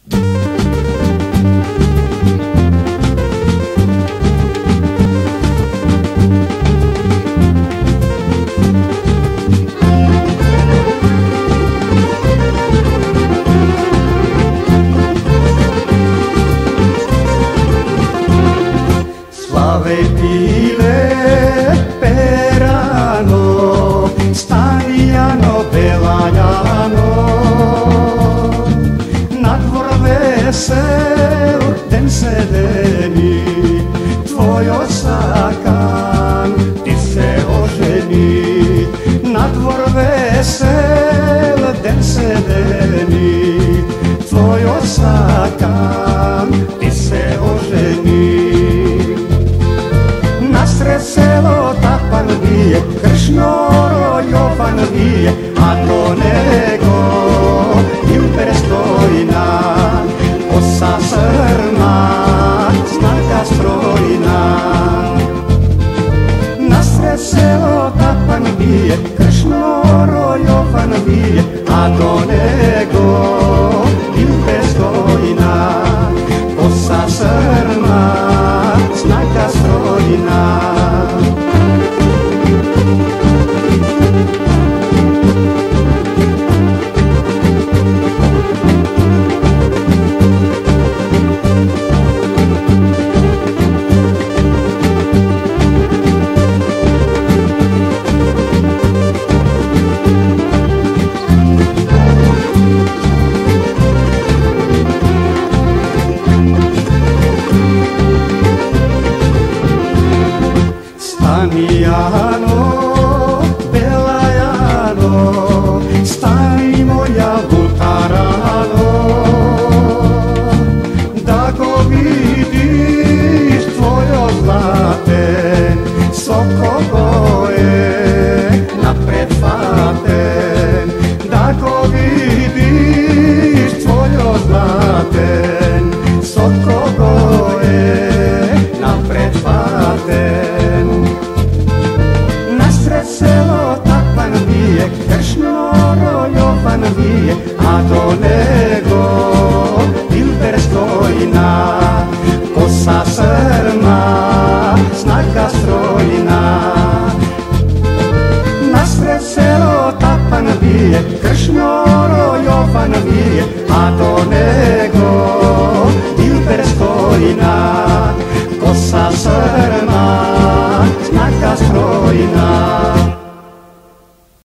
Pile perano, Stanijano, Belajano, na dvor vesel den se deni, tvoj osakan ti se oženi. Na dvor vesel den se deni, tvoj osakan ti se oženi. Nasred selo Tapan bije, Kršnoro Jovan bije, a to nego im prestojna, osa srna, znaka strojna. Nasred selo Tapan bije, Kršnoro Jovan bije, a to nego im prestojna, osa srna, znaka strojna. Stanijano, Belajano, stani moja Butarano, da go vidiš tvojo zlaten, soko boje napred faten, da go vidiš tvojo zlaten, soko boje napred faten. Nasred selo Tapan bije, Kršnoro Jovan bije, a do nego Ilber stojna, kosa srna, znaka strojna.